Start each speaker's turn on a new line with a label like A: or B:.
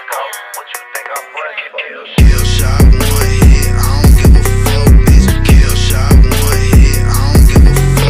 A: What you think I'm playing for? Kill shot.